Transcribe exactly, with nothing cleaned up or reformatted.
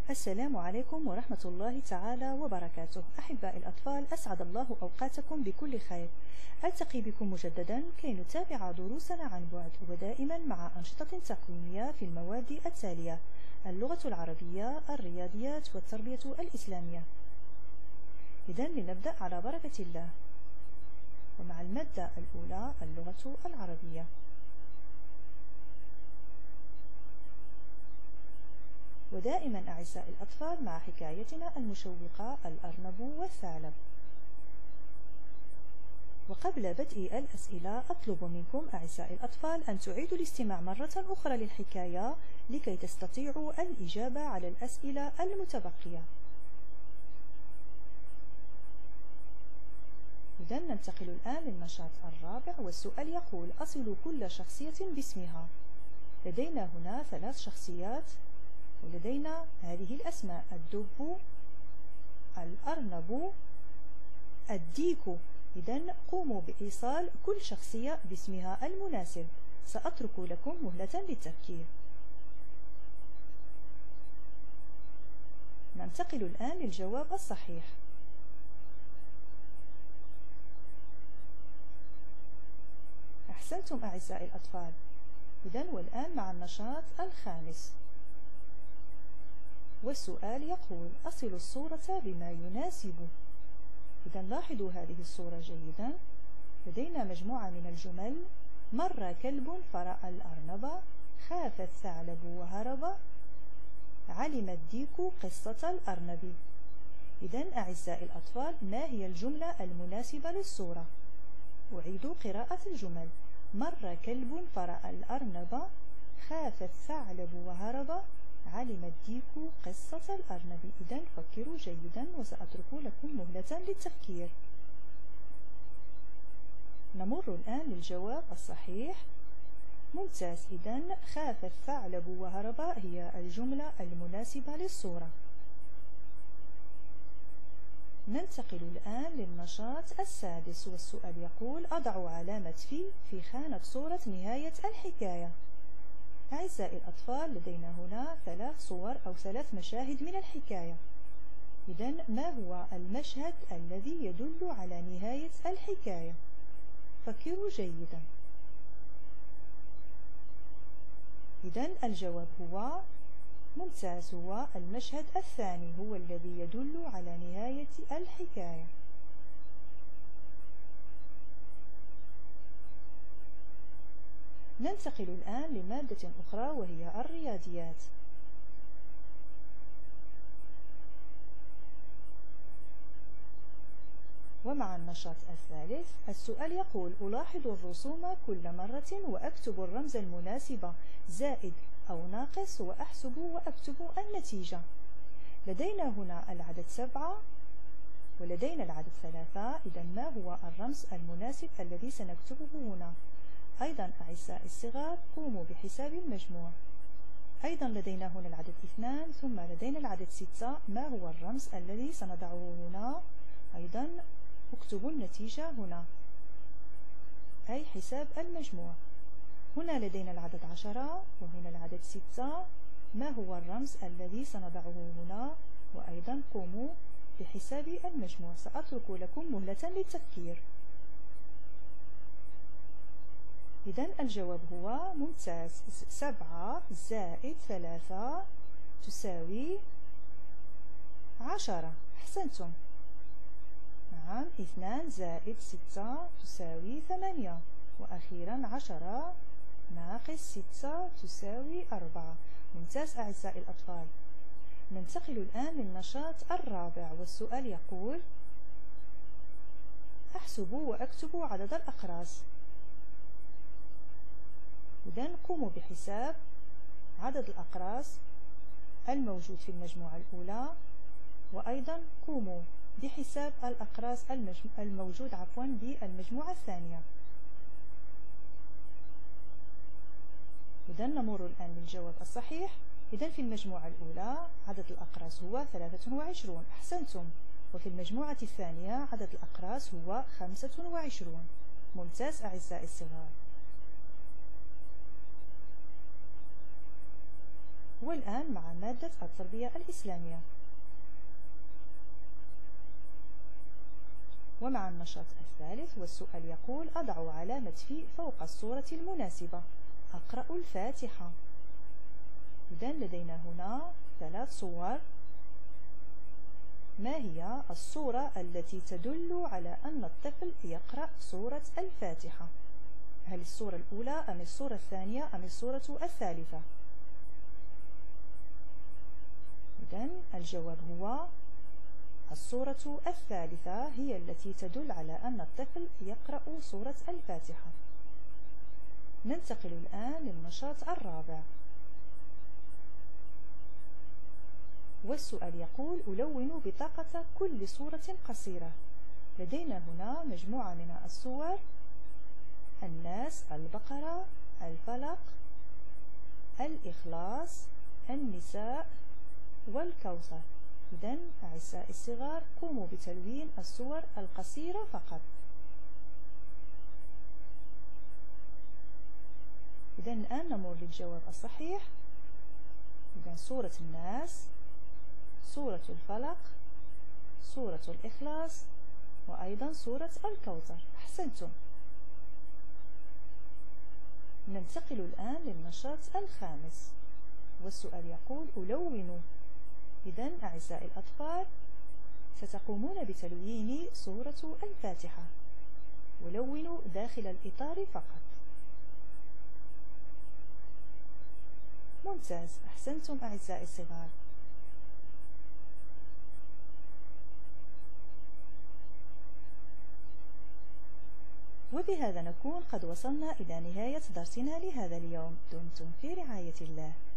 السلام عليكم ورحمة الله تعالى وبركاته. أحباء الأطفال، أسعد الله أوقاتكم بكل خير. ألتقي بكم مجددا كي نتابع دروسنا عن بعد، ودائما مع أنشطة تكوينية في المواد التالية: اللغة العربية، الرياضيات، والتربية الإسلامية. إذن لنبدأ على بركة الله، ومع المادة الأولى اللغة العربية. ودائما أعزائي الأطفال مع حكايتنا المشوقة الأرنب والثعلب. وقبل بدء الأسئلة أطلب منكم أعزائي الأطفال أن تعيدوا الاستماع مرة أخرى للحكاية لكي تستطيعوا الإجابة على الأسئلة المتبقية. إذن ننتقل الآن للنشاط الرابع، والسؤال يقول: أصل كل شخصية باسمها. لدينا هنا ثلاث شخصيات، ولدينا هذه الأسماء: الدب، الأرنب، الديك. إذن قوموا بإيصال كل شخصية باسمها المناسب. سأترك لكم مهلة للتفكير. ننتقل الآن للجواب الصحيح. أحسنتم أعزائي الأطفال. إذن والآن مع النشاط الخامس، والسؤال يقول: أصل الصورة بما يناسب. إذا لاحظوا هذه الصورة جيدا. لدينا مجموعة من الجمل: مر كلب فرأى الأرنب، خاف الثعلب وهرب، علم الديك قصة الأرنب. إذا أعزائي الأطفال، ما هي الجملة المناسبة للصورة؟ أعيد قراءة الجمل: مر كلب فرأى الأرنب، خاف الثعلب وهرب، علم الديك قصة الأرنب. إذن فكروا جيدا، وسأترك لكم مهلة للتفكير. نمر الآن للجواب الصحيح. ممتاز. إذن خاف الثعلب وهرب هي الجملة المناسبة للصورة. ننتقل الآن للنشاط السادس، والسؤال يقول: أضع علامة في في خانة صورة نهاية الحكاية. أعزائي الأطفال، لدينا هنا ثلاث صور أو ثلاث مشاهد من الحكاية. إذن ما هو المشهد الذي يدل على نهاية الحكاية؟ فكروا جيدا. إذن الجواب هو ممتاز، هو المشهد الثاني، هو الذي يدل على نهاية الحكاية. ننتقل الآن لمادة أخرى، وهي الرياضيات. ومع النشاط الثالث السؤال يقول: ألاحظ الرسوم كل مرة وأكتب الرمز المناسب زائد أو ناقص، وأحسب وأكتب النتيجة. لدينا هنا العدد سبعة، ولدينا العدد ثلاثة. إذا ما هو الرمز المناسب الذي سنكتبه هنا؟ أيضا أعزائي الصغار، قوموا بحساب المجموع. أيضا لدينا هنا العدد اثنان، ثم لدينا العدد ستة. ما هو الرمز الذي سنضعه هنا؟ أيضا اكتبوا النتيجة هنا، أي حساب المجموع. هنا لدينا العدد عشرة، وهنا العدد ستة. ما هو الرمز الذي سنضعه هنا؟ وأيضا قوموا بحساب المجموع. سأترك لكم مهلة للتفكير. إذن الجواب هو ممتاز، سبعة زائد ثلاثة تساوي عشرة. أحسنتم. نعم، اثنان زائد ستة تساوي ثمانية، وأخيرا عشرة ناقص ستة تساوي أربعة. ممتاز أعزائي الأطفال. ننتقل الآن للنشاط الرابع، والسؤال يقول: أحسب وأكتب عدد الأقراص. إذن قوموا بحساب عدد الأقراص الموجود في المجموعة الأولى، وأيضا قوموا بحساب الأقراص الموجود عفوا بالمجموعة الثانية. إذن نمر الآن للجواب الصحيح. إذن في المجموعة الأولى عدد الأقراص هو ثلاثة وعشرون. أحسنتم. وفي المجموعة الثانية عدد الأقراص هو خمسة وعشرون. ممتاز أعزائي الصغار. والآن مع مادة التربية الإسلامية. ومع النشاط الثالث، والسؤال يقول: أضع علامة في فوق الصورة المناسبة، أقرأ الفاتحة. إذن لدينا هنا ثلاث صور. ما هي الصورة التي تدل على أن الطفل يقرأ سورة الفاتحة؟ هل الصورة الأولى أم الصورة الثانية أم الصورة الثالثة؟ إذن الجواب هو الصورة الثالثة، هي التي تدل على أن الطفل يقرأ سورة الفاتحة. ننتقل الآن للنشاط الرابع، والسؤال يقول: ألون بطاقة كل سورة قصيرة. لدينا هنا مجموعة من الصور: الناس، البقرة، الفلق، الإخلاص، النساء، والكوثر. إذن أعزائي الصغار، قوموا بتلوين الصور القصيرة فقط. إذن الآن نمر للجواب الصحيح. إذن سورة الناس، سورة الفلق، سورة الإخلاص، وأيضا سورة الكوثر. أحسنتم. ننتقل الآن للنشاط الخامس، والسؤال يقول: ألون. إذن أعزائي الأطفال، ستقومون بتلوين سورة الفاتحة، ولونوا داخل الإطار فقط. ممتاز، أحسنتم أعزائي الصغار. وبهذا نكون قد وصلنا إلى نهاية درسنا لهذا اليوم. دمتم في رعاية الله.